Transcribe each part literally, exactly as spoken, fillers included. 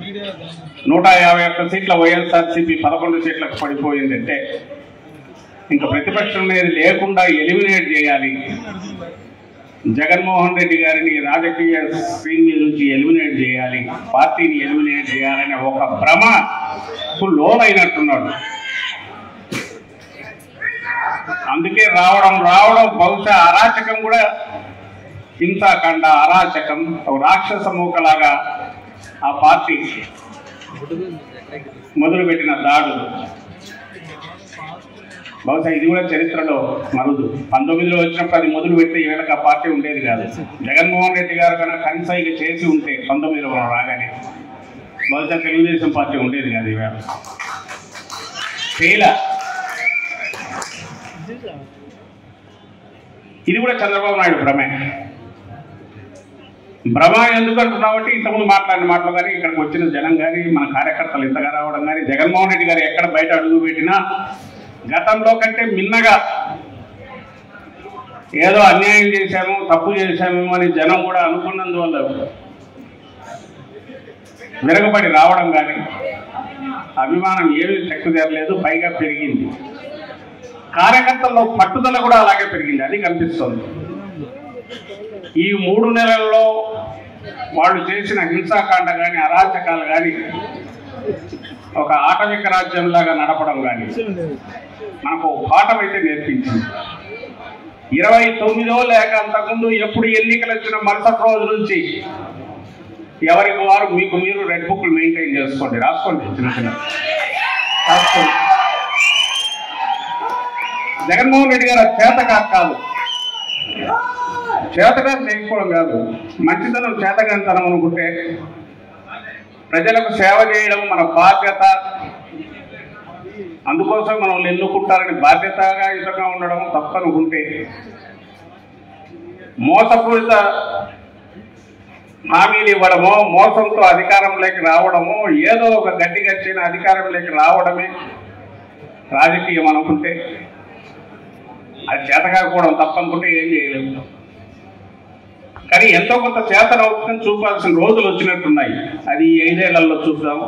నూట యాభై ఒక్క సీట్ల వైఎస్ఆర్సీపీ పదకొండు సీట్లకు పడిపోయిందంటే ఇంకా ప్రతిపక్షం అనేది లేకుండా ఎలిమినేట్ చేయాలి, జగన్మోహన్ రెడ్డి గారిని రాజకీయ స్క్రీన్ నుంచి ఎలిమినేట్ చేయాలి, పార్టీని ఎలిమినేట్ చేయాలనే ఒక భ్రమకు లోనైనట్టున్నాడు. అందుకే రావడం రావడం బహుశా అరాచకం కూడా, హింసాకాండ అరాచకం రాక్షస మూకలాగా ఆ పార్టీ మొదలుపెట్టిన దాడులు బహుశా ఇది కూడా చరిత్రలో మరుదు. పంతొమ్మిదిలో వచ్చినప్పుడు అది మొదలు పెడితే ఈవేళకి ఆ పార్టీ ఉండేది కాదు. జగన్మోహన్ రెడ్డి గారు కన్నా కన్సైగా చేసి ఉంటే పంతొమ్మిదిలో మనం రాగానే బహుశా తెలుగుదేశం పార్టీ ఉండేది కాదు. ఈవేళ ఫెయిల్. ఇది కూడా చంద్రబాబు నాయుడు భ్రమే. భ్రమ ఎందుకు అంటున్నామంటే ఇంతకుముందు మాట్లాడిన మాటలు కానీ, ఇక్కడికి వచ్చిన జనం కానీ, మన కార్యకర్తలు ఇంతగా రావడం కానీ, జగన్మోహన్ రెడ్డి గారు ఎక్కడ బయట అడుగు పెట్టినా గతంలో కంటే మిన్నగా ఏదో అన్యాయం చేశాము, తప్పు చేశామేమో అని జనం కూడా అనుకున్నందువల్ల విరగబడి రావడం కానీ, అభిమానం ఏమీ తక్కువ పైగా పెరిగింది. కార్యకర్తల్లో పట్టుదల కూడా అలాగే పెరిగింది. అది కనిపిస్తుంది. ఈ మూడు నెలల్లో వాళ్ళు చేసిన హింసాకాండ కానీ, అరాచకాలు కానీ, ఒక ఆటవిక రాజ్యంలాగా నడపడం కానీ మనకు పాఠం అయితే నేర్పించింది. ఇరవై తొమ్మిదో లేక అంతకుముందు ఎప్పుడు ఎన్నికలు వచ్చిన మరుసటి రోజు నుంచి ఎవరికి వారు మీకు మీరు రెడ్ బుక్లు మెయింటైన్ చేసుకోండి, రాసుకోండి, చిన్న చిన్న రాసుకోండి. జగన్మోహన్ రెడ్డి గారు చేతగా కాదు, చేతగా చేయకపోవడం కాదు, మంచితనం చేతగాంతనం అనుకుంటే ప్రజలకు సేవ చేయడం మన బాధ్యత, అందుకోసం మనం ఎన్నుకుంటారని బాధ్యతగా ఇతగా ఉండడం తప్పనుకుంటే, మోసపూరిత హామీలు ఇవ్వడమో, మోసంతో అధికారంలోకి రావడమో, ఏదో ఒక గడ్డి గచ్చిన అధికారంలోకి రావడమే రాజకీయం అనుకుంటే, అది చేతకాకపోవడం తప్పనుకుంటే ఏం చేయలేము. కానీ ఎంతో కొంత చేతనవుతుందని చూపాల్సిన రోజులు వచ్చినట్టున్నాయి. అది ఈ ఐదేళ్లలో చూద్దాము.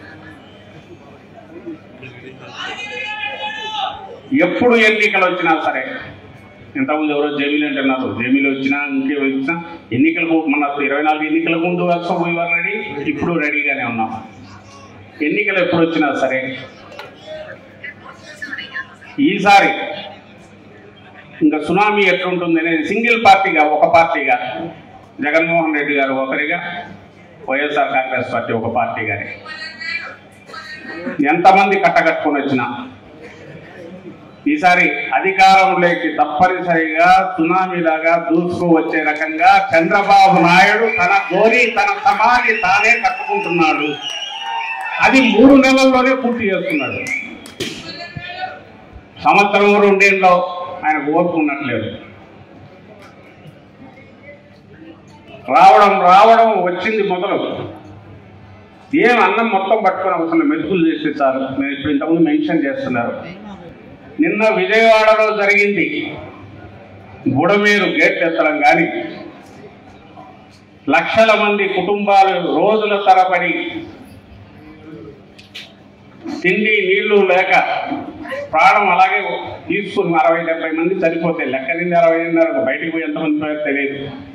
ఎప్పుడు ఎన్నికలు వచ్చినా సరే, ఇంతకుముందు ఎవరో జమీలు అంటున్నారు, జమీలు వచ్చినా ఇంకే వచ్చినా ఎన్నికలకు మన ఇరవై నాలుగు ఎన్నికల ముందు పోయేవారు రెడీ, ఇప్పుడు రెడీగానే ఉన్నాం. ఎన్నికలు ఎప్పుడు వచ్చినా సరే ఈసారి ఇంకా సునామీ ఎట్లుంటుంది అనేది సింగిల్ పార్టీగా, ఒక పార్టీగా, జగన్మోహన్ రెడ్డి గారు ఒకరిగా, వైఎస్ఆర్ కాంగ్రెస్ పార్టీ ఒక పార్టీగానే ఎంతమంది కట్టకట్టుకొని వచ్చినా ఈసారి అధికారంలోకి తప్పనిసరిగా సునామీలాగా దూసుకు వచ్చే రకంగా చంద్రబాబు నాయుడు తన గోరి తన సమాధి తానే కట్టుకుంటున్నాడు. అది మూడు నెలల్లోనే పూర్తి చేస్తున్నాడు. సంవత్సరం రెండేళ్ళలో ఆయన కోరుకున్నట్లేదు. రావడం రావడం వచ్చింది మొదలు. ఏం అన్నం మొత్తం పట్టుకొని అవసరం మెతుకులు చేస్తే చాలు. నేను ఇప్పుడు ఇంతకుముందు మెన్షన్ చేస్తున్నారు. నిన్న విజయవాడలో జరిగింది బుడమేరు గేట్ ఎత్తడం కానీ, లక్షల మంది కుటుంబాలు రోజుల తరబడి తిండి నీళ్లు లేక ప్రాణం అలాగే తీసుకుని అరవై డెబ్బై మంది చనిపోతే లెక్క నిండి అరవై నిన్నారు. బయటికి పోయి ఎంతమంది పోయారో తెలియదు.